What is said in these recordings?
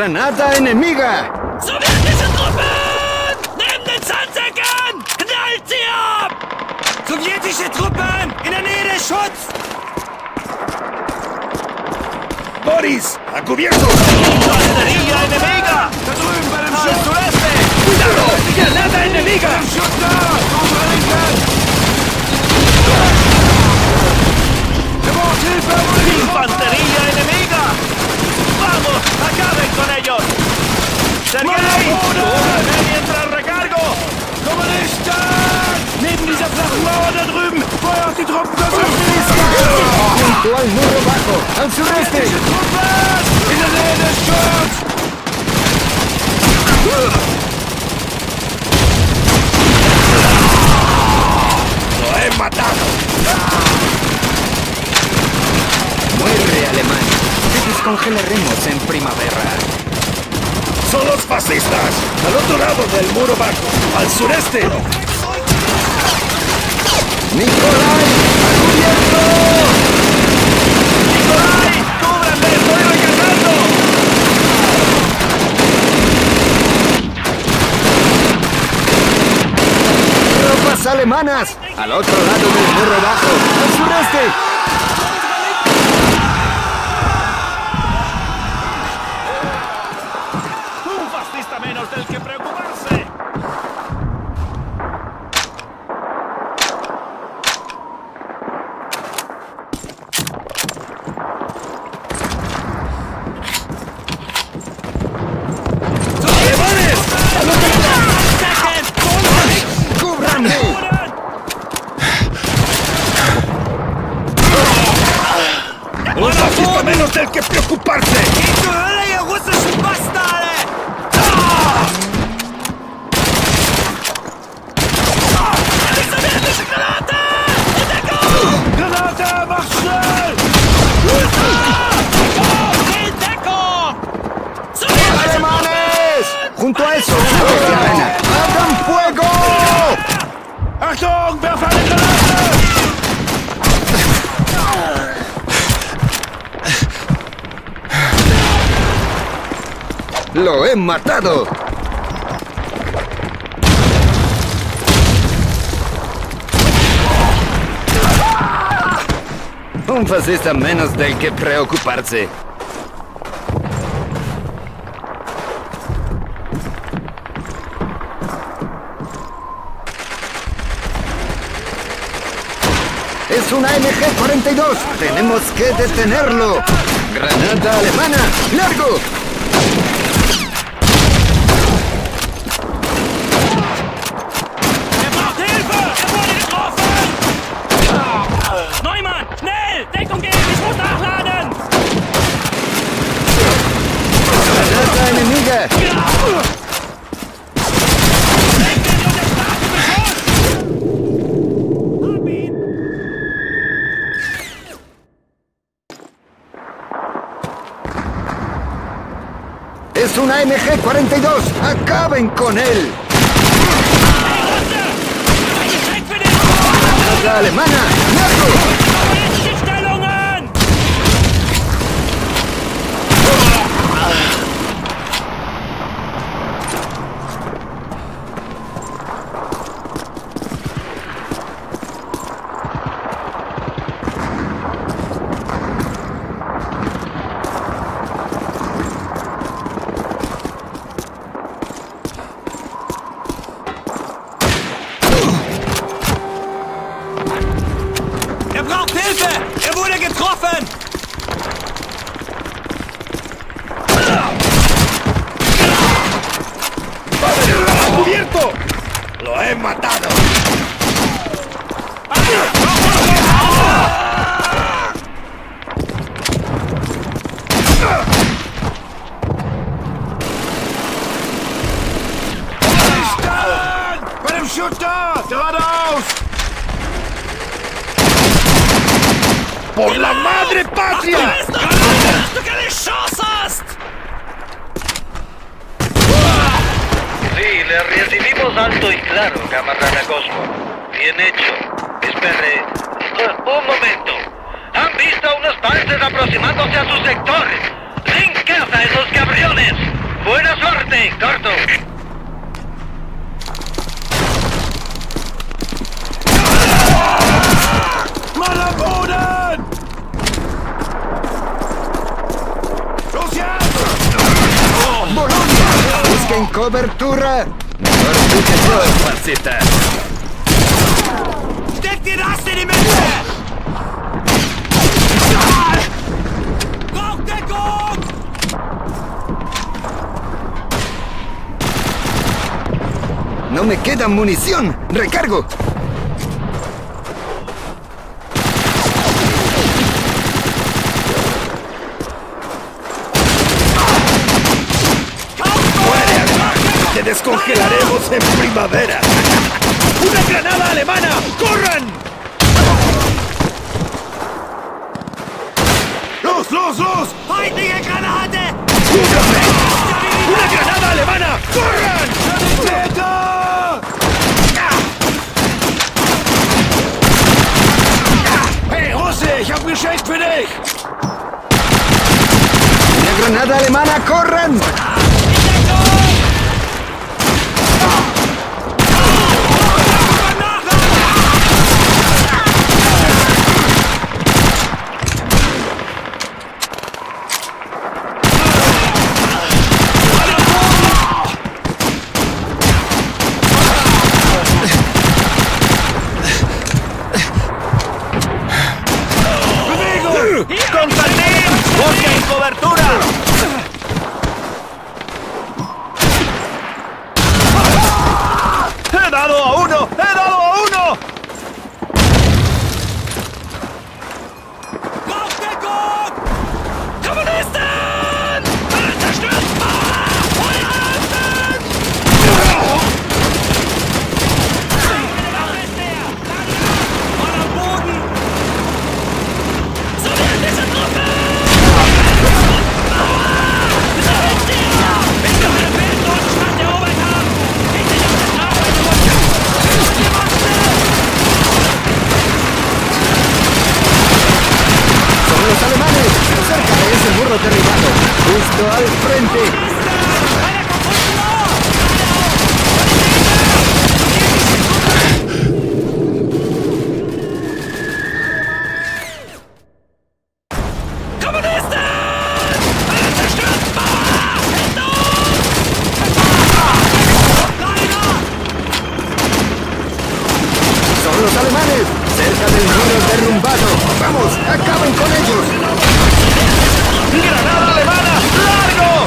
¡Granada enemiga! Sowjetische Truppen! Neben den Sandsäcken! Knallt sie ab! Sowjetische Truppen! In der Nähe des Schutz! ¡Boris! ¡A cubierto! ¡Infantería enemiga! Da drüben bei dem Schuss! ¡Sureste! ¡Cuidado! ¡Granada enemiga! ¡Schuss da! ¡Infantería enemiga! ¡Vamos! ¡Acaben con ellos! ¡Sergei! ¡Ven mientras recargo! ¡Kommunisten! Neben dieser flachen Mauer da drüben! ¡Feuer auf die Truppen ¡Junto al muro bajo! ¡Al sureste! ¡Truppen! ¡In der Nähe des Schutz! ¡Lo he matado! ¡Muere, alemán! Te descongelaremos en primavera. ¡Son los fascistas! ¡Al otro lado del muro bajo! ¡Al sureste! ¡Nicolai! ¡A cubierto! ¡Nicolai! ¡Cúbranme! ¡Estoy recargando! ¡Tropas alemanas! ¡Al otro lado del muro bajo! ¡Al sureste! ¡Un fascista menos del que preocuparse! ¡Alemanes! ¡Cúbranme! ¡Un fascista menos del que preocuparse! ¡Geht zur Hölle, ihr russischen Bastarde! Die sowjetische Granate! In Deckung! Granate, mach schnell! In Deckung! Sowjetische ¡Alemanes! ¡Junto a eso! ¡Abran fuego! Achtung, werf eine Granate! ¡Lo he matado! Un fascista menos del que preocuparse. ¡Es una MG-42! ¡Tenemos que detenerlo! ¡Granada alemana! ¡Largo! Er braucht Hilfe! Er wurde getroffen! Neumann, schnell! Deckung geben! Ich muss nachladen! ¡Granada enemiga! Hab ihn! ¡Es una MG-42! ¡Acaben con él! Weg für den ¡Granada alemana! ¡Largo! sowjetischen Stellungen! Er braucht Hilfe! Er wurde getroffen! ¡A cubierto! ¡Lo he matado! Bei dem Shooter! Geradeaus! ¡Por la madre patria! ¡Du keine Chance hast! Sí, le recibimos alto y claro, camarada Cosmo. Bien hecho. Espere. Un momento. Han visto unos panzers aproximándose a sus sectores. ¡En casa esos cabriones! ¡Buena suerte, corto! ¡Malaburan! ¡Bolonia! ¡Busquen cobertura! Falsita. Steck dir das in die Mitte! Rauchdeckung! ¡No me queda munición! ¡Recargo! ¡Te descongelaremos en primavera! ¡Una granada alemana! ¡Corran! ¡Los! Feindliche Granate! ¡Cúbrame! ¡Una granada alemana! ¡Corran! ¡Hey, Russe! ¡Ich hab ein Geschenk für dich! ¡Una granada alemana! ¡Corran! ¡Constantin! ¡Busquen cobertura! ¡He dado a uno! ¡He dado a uno! Rauchdeckung! Kommunisten! Unterstützbar! Feuer Mann am Boden! Sowjetische Truppe! Wenn wir eine weltgroße Stadt erobert haben, geht sich auf der Straße ¡Son los alemanes! ¡Cerca de ese muro derribado! ¡Justo al frente! ¡Son los alemanes! ¡Cerca del muro derrumbado! ¡Vamos! ¡Acaben con ellos! ¡Granada alemana! ¡Largo!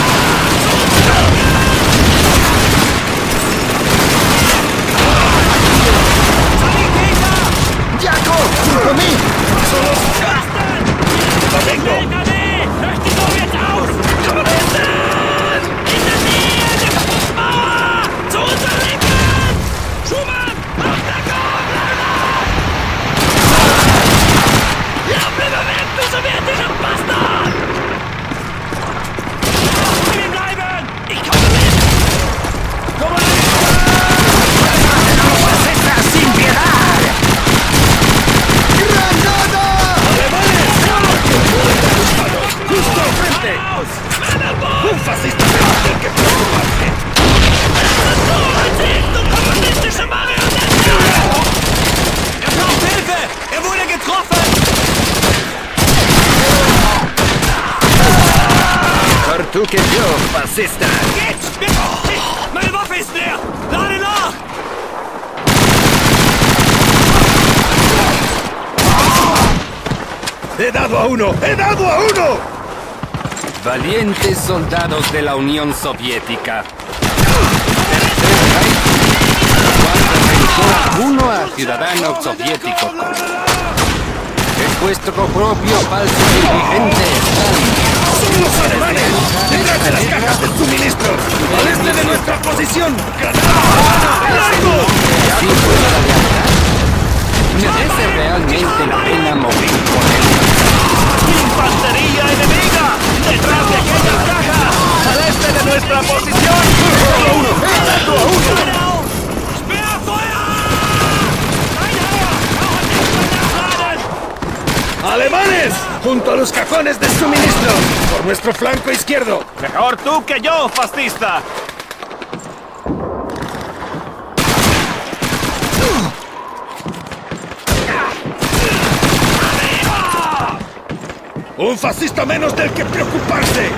¡Jaco! ¡Junto a mí! ¡Vengo! Durch die Sowjets aus! Kommunisten! In der Nähe der Kaputtmauer! Zu unserer Linken! Schumann! Aufdeckung! Lauf lieber weg, du sowjetischer Bastard! Stehen bleiben! Ich komme mit! ¡Sin piedad! ¡Granada! ¡Justo al frente! ¡Un fascista se va a tener que preocuparse! Du kommunistische Marionette! Er braucht Hilfe! Er wurde getroffen! ¡Tortuque yo, fascista! Geht's! Meine Waffe ist leer! Lade nach! ¡He dado a uno! ¡He dado a uno! Valientes soldados de la Unión Soviética. Uno a ciudadano soviético. Es vuestro propio falso dirigente. ¡Son los alemanes! ¡Detrás de las cajas de suministro! ¡Al este de nuestra posición! ¡Granada! ¡Largo! Así fue la lealtad. Merece realmente la pena morir por él. ¡Infantería enemiga! ¡Detrás de aquellas cajas! ¡Al este de nuestra posición! ¡Solo uno! ¡Dando a uno! ¡Alemanes! ¡Junto a los cajones de suministro! nuestro flanco izquierdo. Mejor tú que yo, fascista. Un fascista menos del que preocuparse.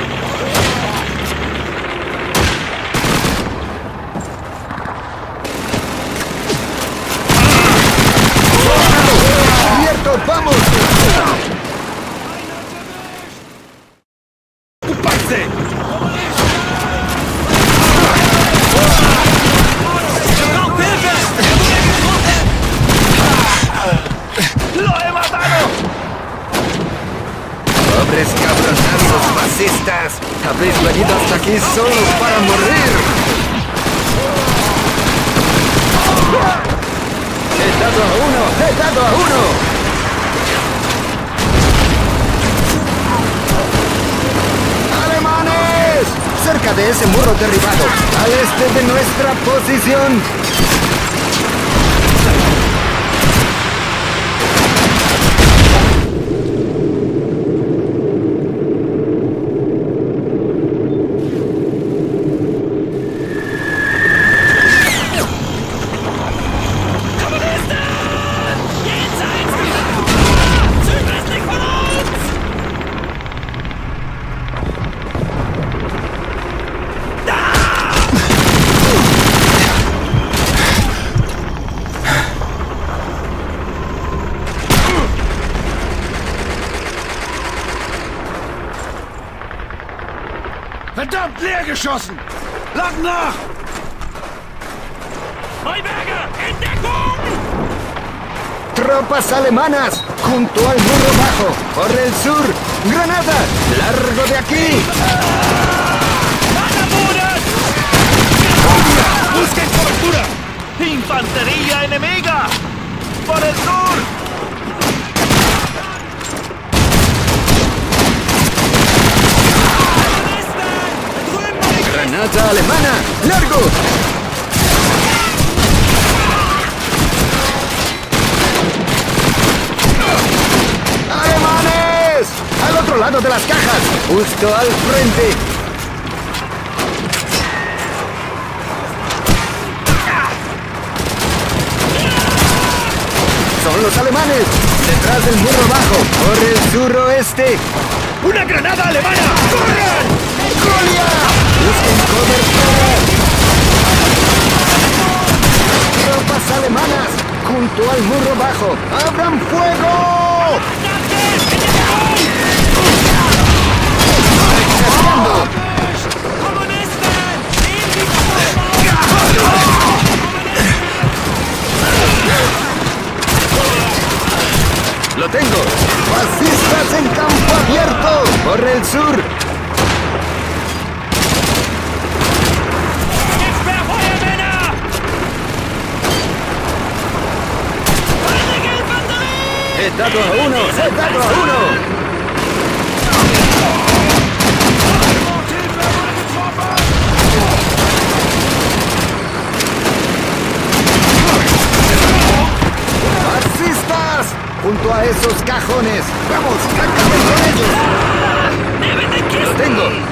¡Abierto! ¡Vamos! ¡Ocuparse! ¡Lo he matado! ¡Pobres cabronazos fascistas! ¡Habéis venido hasta aquí solo para morir! ¡He dado a uno! ¡He dado a uno! ¡Alemanes! Cerca de ese muro derribado, al este de nuestra posición. Verdammt, leer geschossen! Lad nach! Neuberger, in Deckung! ¡Tropas alemanas! ¡Junto al muro bajo! ¡Por el sur! ¡Granada! ¡Largo de aquí! ¡Matamuras! ¡Busquen cobertura! ¡Infantería enemiga! ¡Por el sur! ¡Granada alemana! ¡Largo! ¡Alemanes! ¡Al otro lado de las cajas! ¡Justo al frente! ¡Son los alemanes! ¡Detrás del muro bajo! ¡Por el suroeste! ¡Una granada alemana! ¡Corran! ¡Golia! ¡Busquen cobertura! ¡Tropas alemanas! ¡Junto al muro bajo! ¡Abran fuego! ¡Rechazando! ¡Lo tengo! ¡Fascistas en campo abierto! ¡Por el sur! ¡He dado a uno! ¡He dado a uno! ¡Fascistas! ¡Junto a esos cajones! ¡Vamos! ¡Acaben con ellos! ¡Lo tengo!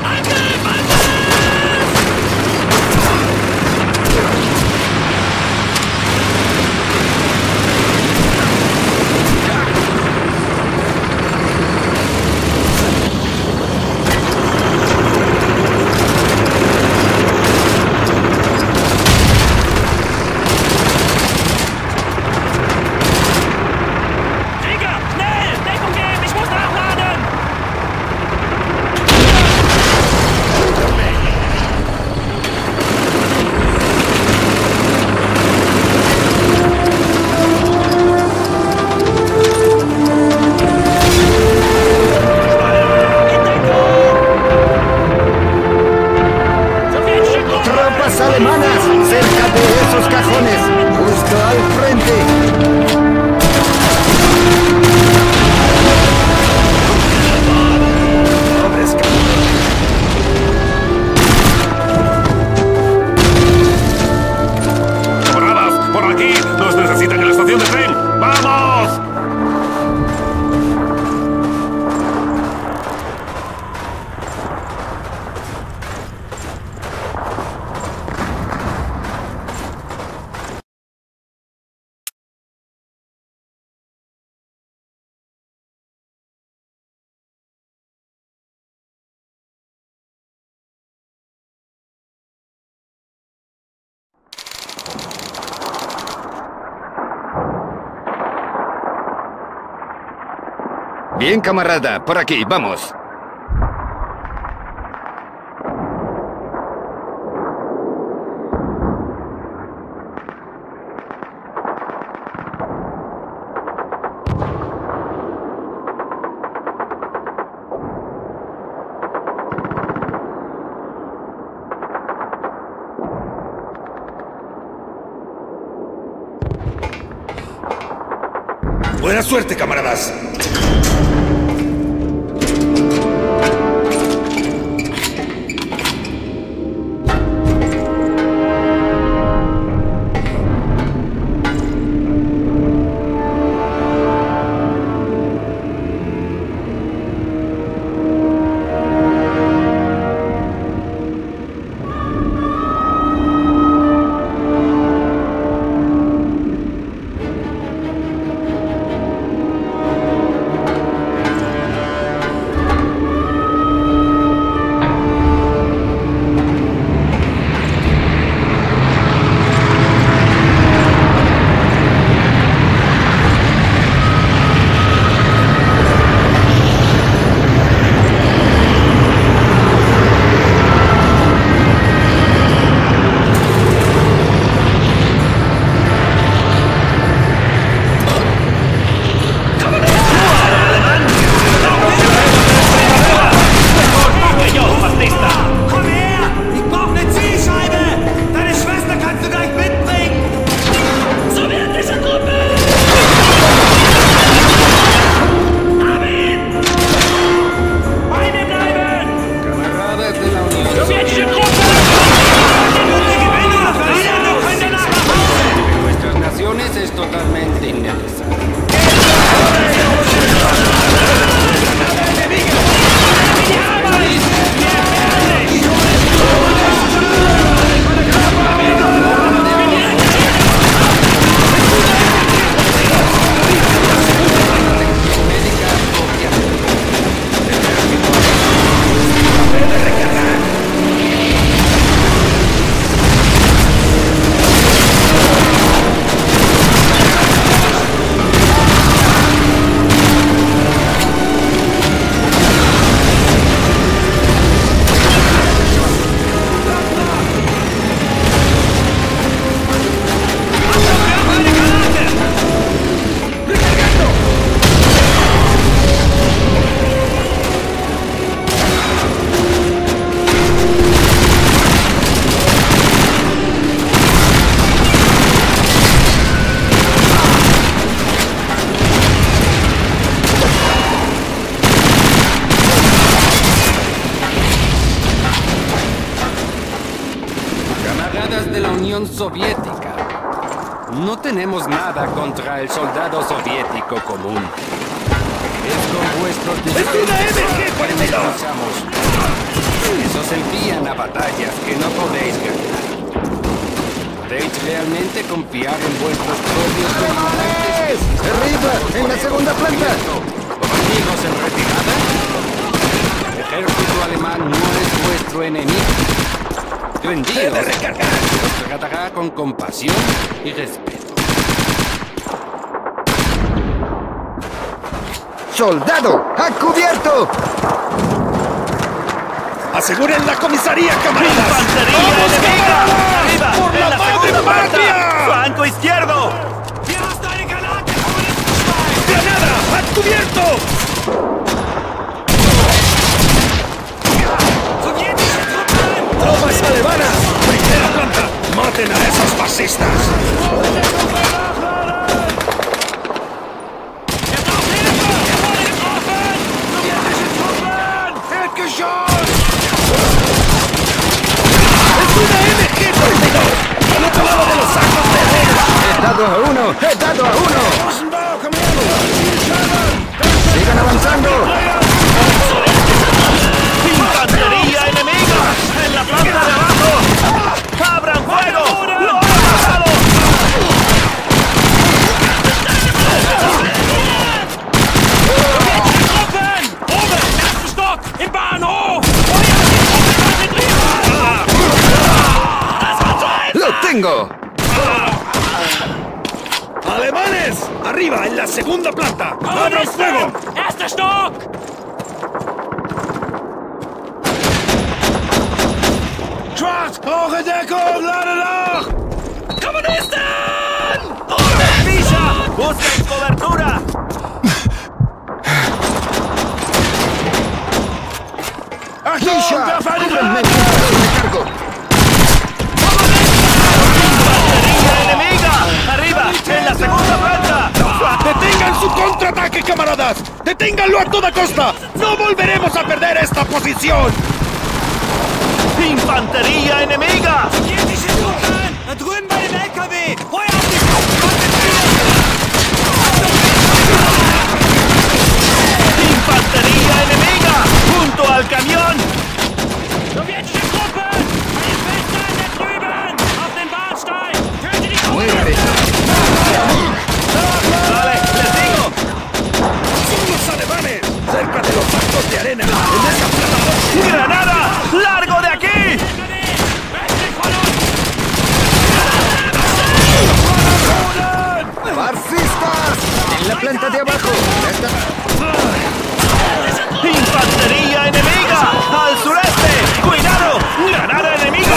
Alemanas cerca de esos cajones, justo al frente. ¡Camaradas! ¡Por aquí! ¡Nos necesitan en la estación de tren! ¡Vamos! Bien, camarada, por aquí, vamos. Buena suerte, camaradas. De la Unión Soviética. No tenemos nada contra el soldado soviético común. Es con vuestros defensores que luchamos. Esos envían a batallas que no podéis ganar. ¿Podéis realmente confiar en vuestros propios comandantes? ¡Arriba! ¡En la segunda planta! ¿Amigos en retirada? El ejército alemán no es vuestro enemigo. Rendidos, os tratará con compasión y respeto. ¡Soldado! ¡A cubierto! ¡Aseguren la comisaría, camaradas! ¡Infantería enemiga! ¡Arriba! ¡Por ¡En la la madre segunda patria! planta! ¡Flanco izquierdo! ¡Granada! ¡A cubierto! ¡Tropas alemanas! ¡Primera planta! ¡Maten a esos fascistas! ¡Es una MG, servidor! ¡Al otro lado de los sacos de arena! ¡He dado a uno! ¡He dado a uno! ¡Sigan avanzando! ¡Infantería enemiga! ¡En la planta de abajo! ¡Abran fuego! ¡Lo han matado! ¡Lo tengo! ¡Alemanes! ¡Arriba, en la segunda planta! ¡Abran fuego! Erster Stock! Schwarz, hoge Deckung, lade nach! Kommunisten! ¡Misha! ¡Busquen cobertura! ¡Achtung! Misha, ¡Der Feind cúbranme ist mientras recargo. ¡Infantería enemiga! ¡Arriba, en la segunda planta! ¡Detengan su contraataque, camaradas! ¡Deténganlo a toda costa! ¡No volveremos a perder esta posición! ¡Infantería enemiga! Sowjetische Truppen! Da drüben bei dem LKW! Feuer auf die ¡Infantería enemiga! ¡Junto al camión! Sowjetische Truppen! Ein Festland da drüben! Auf den Bahnsteig! Töte die Muévete. ¡Vale, les digo! ¡Son los alemanes! ¡Cerca de los sacos de arena! ¡En esa plataforma! ¡Granada! ¡Largo de aquí! ¡Fascistas! En la planta de abajo. ¡Infantería enemiga! ¡Al sureste! ¡Cuidado! ¡Granada enemiga!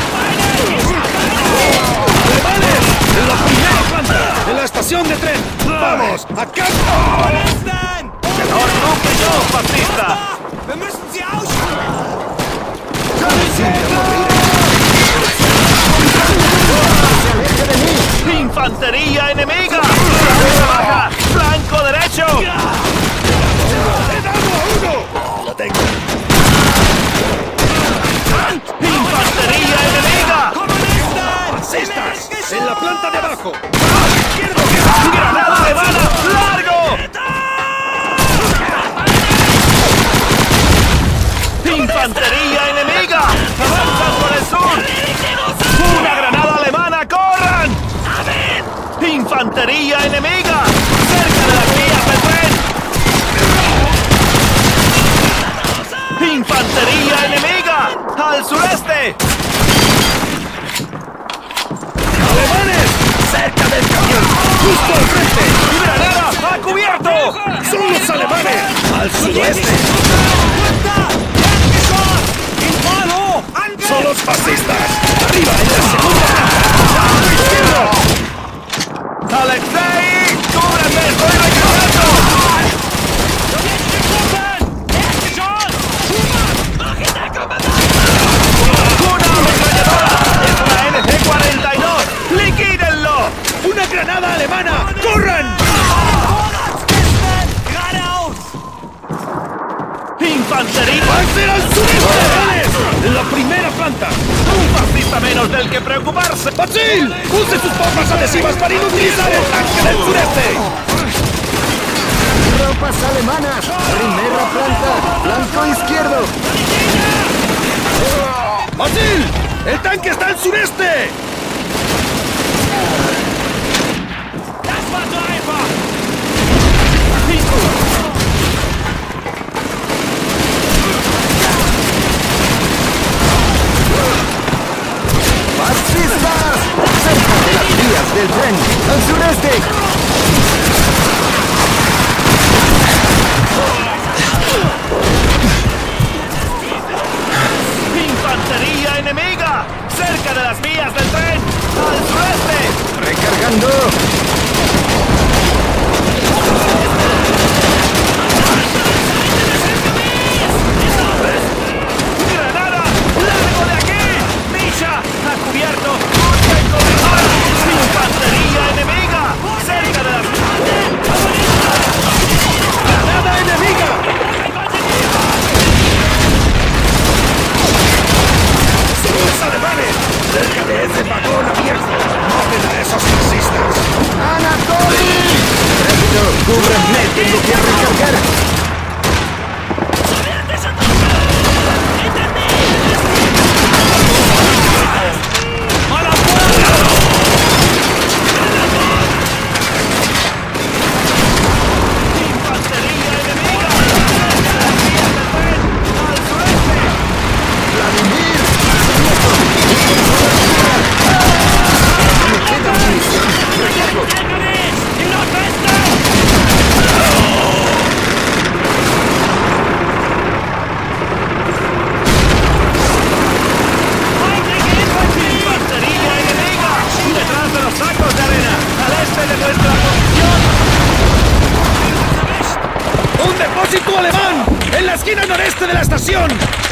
¡Alemanes! ¡En la primera planta! ¡En la estación de tren! ¡Vamos! ¡Acá! ¡Mejor tú que yo, fascista! Wir müssen sie ausschalten! ¡Infantería enemiga! ¡Flanco baja! ¡Flanco derecho! ¡He dado a uno! ¡Lo tengo! ¡Infantería enemiga! ¡Fascistas! ¡En la planta de abajo! ¡Granada alemana! ¡Largo! ¡Infantería enemiga! ¡Avanzan por el sur! ¡Una granada alemana! ¡Corran! ¡Infantería enemiga! ¡Cerca de las vías del tren! ¡Infantería enemiga! ¡Al sureste! ¡Alemanes! ¡Cerca del camión! ¡Justo al frente! ¡Granada! ¡A cubierto! ¡Son los alemanes! ¡Al sudoeste! ¡Son los fascistas! ¡Arriba, en la segunda planta! ¡A la izquierda! ¡Alexei! ¡Cúbreme! ¡Estoy recargando! ¡Una ametralladora! ¡Es una NG-42! ¡Liquídenlo! ¡Una granada alemana! ¡Corran! ¡Infantería! ¡Panzer al sureste! ¡Alemanes! ¡En la primera planta! ¡Un fascista menos del que preocuparse! ¡Basil! ¡Use sus bombas adhesivas para inutilizar el tanque del sureste! Tropas alemanas. Primera planta. Flanco izquierdo. ¡Basil! ¡El tanque está al sureste! ¡Fascistas! Cerca de las vías del tren. Al sureste. ¡Infantería enemiga! ¡Cerca de las vías del tren! ¡Al sureste! Recargando. ¡Granada! ¡Largo de aquí! ¡Misha! ¡A cubierto! ¡Busquen cobertura! ¡Infantería enemiga! ¡Cerca de las... ¡Granada enemiga! ¡Son los alemanes! ¡Cerca de ese vagón abierto! ¡Maten a esos fascistas! ¡Anatoly! ¡Rápido! ¡Cúbranme! ¡Tengo que recargar! ¡Infantería enemiga! ¡Cerca de las vías del tren! ¡Al sureste! ¡Vladimir! ¡Me queda munición! ¡Recargo! la esquina noreste de la estación!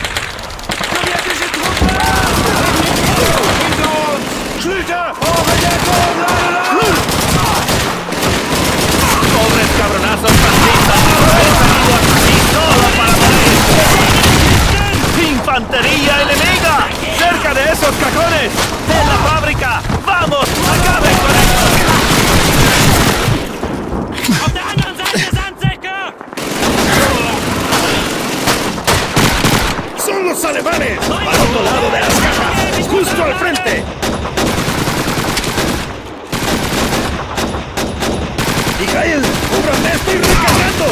¡Pobres cabronazos fascistas! ¡He salido así solo para morir! ¡Infantería enemiga! ¡Cerca de esos cajones! ¡En la fábrica! ¡Vamos! ¡Acaben con ellos! Auf der anderen Seite des Sandsäcke! ¡Son los alemanes! ¡Al otro lado de las cajas! ¡Justo al frente! ¡Mijael! ¡Cúbranme! ¡Estoy recargando!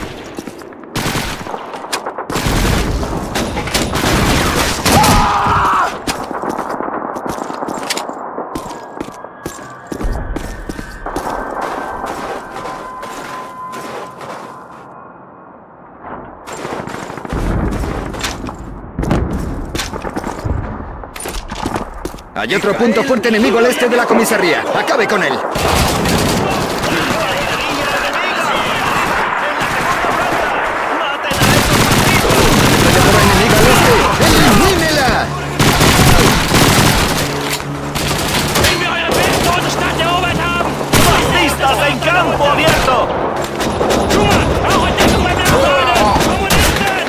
Hay otro punto fuerte enemigo al este de la comisaría. ¡Acabe con él! ¡Ametralladora enemiga al este! ¡Elimínela! Wenn wir euer Bild dort Stadt erobert haben! ¡Fascistas en campo abierto! Schumann! Auch in Deckung beim Nachladen! Kommunisten!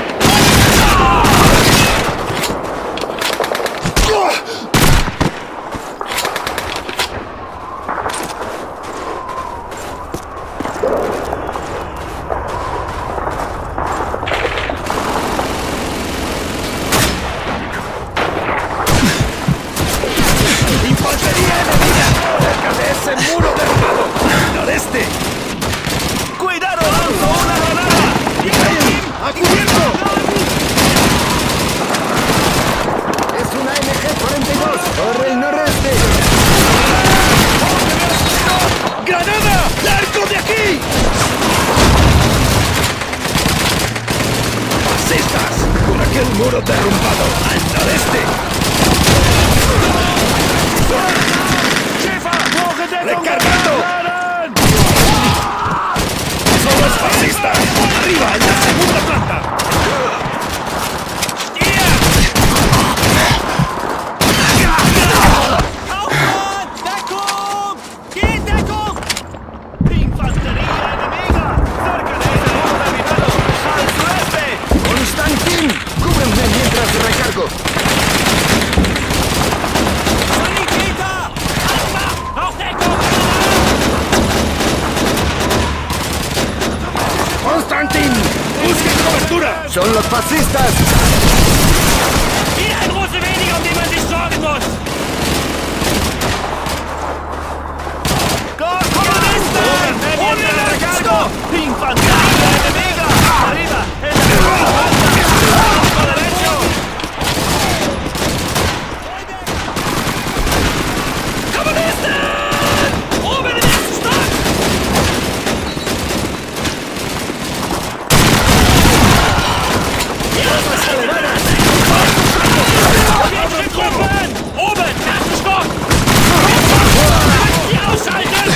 ¡Infantería enemiga! ¡Cerca de ese muro derribado! ¡Al noreste! ¡Cuidado! ¡Lanzo una granada! ¡Mijael! ¡A cubierto! ¡Es una MG-42! ¡Corre el noreste! ¡Granada! ¡Largo de aquí! ¡Fascistas! ¡Por aquel muro derrumbado! ¡Al noreste! ¡Recargando! ¡Son los fascistas! ¡Arriba, en la segunda planta! Aufwand! Deckung! Geht Deckung! ¡Infantería enemiga! ¡Cerca de ese muro derribado! ¡Al sureste! ¡Constantin! ¡Cúbranme mientras recargo! Sanitäter! Anmach! Auf Deckung! ¡Constantin! ¡Busquen cobertura! ¡Son los fascistas! Wieder ein Russe weniger, um den man sich sorgen muss! ¡Kommunisten! ¡Mientras recargo! ¡Infantería enemiga! ¡Arriba! ¡En la segunda planta! ¡Flanco derecho! Kommunisten! Oben im ersten Stock! Truppen! Oben! Erster Stock! Die ausschalten!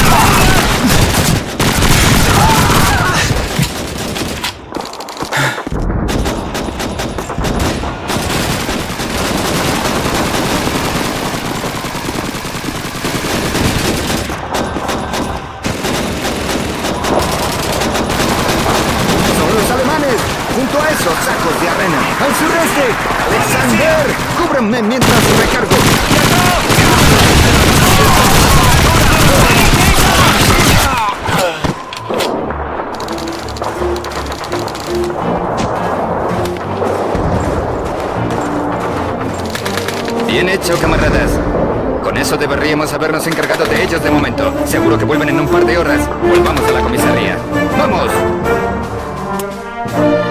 ¡Son los alemanes! ¡Junto a esos sacos de arena! ¡Al sureste! ¡Alexander! ¡Cúbranme mientras recargo! Bien hecho, camaradas. Con eso deberíamos habernos encargado de ellos de momento. Seguro que vuelven en un par de horas. Volvamos a la comisaría. ¡Vamos!